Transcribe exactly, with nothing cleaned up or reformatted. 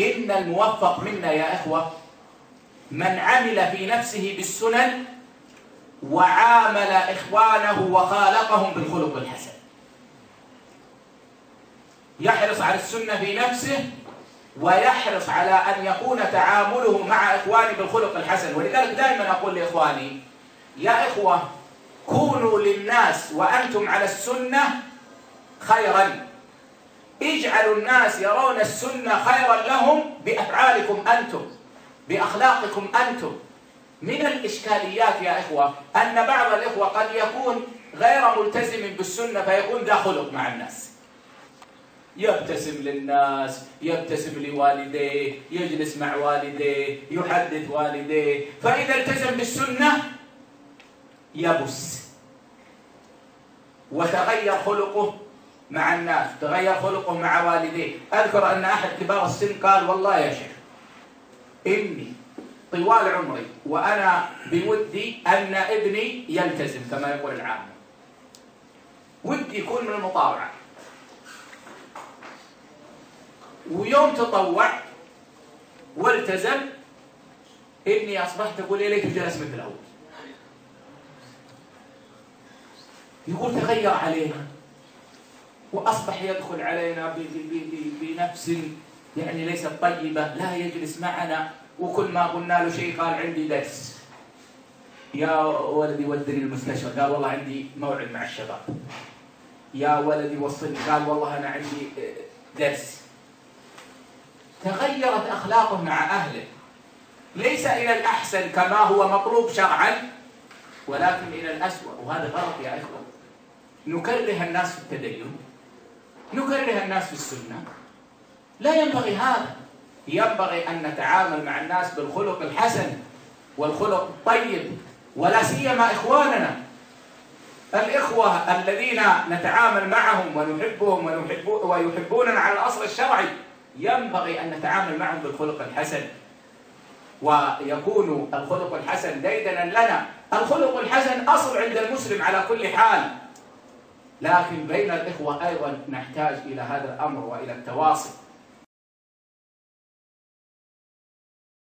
إن الموفق منا يا إخوة من عمل في نفسه بالسنن وعامل إخوانه وخالقهم بالخلق الحسن، يحرص على السنة في نفسه ويحرص على أن يكون تعامله مع إخوانه بالخلق الحسن. ولذلك دائما أقول لإخواني يا إخوة كونوا للناس وأنتم على السنة خيرا، اجعلوا الناس يرون السنة خيرا لهم بأفعالكم أنتم، بأخلاقكم أنتم. من الإشكاليات يا إخوة أن بعض الإخوة قد يكون غير ملتزم بالسنة فيكون ذا خلق مع الناس، يبتسم للناس، يبتسم لوالديه، يجلس مع والديه، يحدث والديه، فإذا التزم بالسنة يبس وتغير خلقه مع الناس، تغير خلقه مع والديه. أذكر أن أحد كبار السن قال والله يا شيخ إني طوال عمري وأنا بودي أن ابني يلتزم كما يقول العامة، ودي يكون من المطاوعة، ويوم تطوع والتزم إني أصبحت أقول يا ليت جلس مثل الأول. يقول تغير علينا وأصبح يدخل علينا بنفس يعني ليست طيبة، لا يجلس معنا، وكل ما قلنا له شيء قال عندي درس، يا ولدي ودني المستشفى، قال والله عندي موعد مع الشباب، يا ولدي وصلني، قال والله أنا عندي درس. تغيرت أخلاقه مع أهله، ليس إلى الأحسن كما هو مطلوب شرعا ولكن إلى الأسوأ، وهذا غلط يا إخوة. نكره الناس في التدين، نكره الناس في السنة، لا ينبغي هذا. ينبغي أن نتعامل مع الناس بالخلق الحسن والخلق الطيب، ولا سيما إخواننا الإخوة الذين نتعامل معهم ونحبهم ويحبوننا على الأصل الشرعي، ينبغي أن نتعامل معهم بالخلق الحسن، ويكون الخلق الحسن ديدنا لنا. الخلق الحسن أصل عند المسلم على كل حال، لكن بين الإخوة أيضا نحتاج إلى هذا الأمر وإلى التواصل.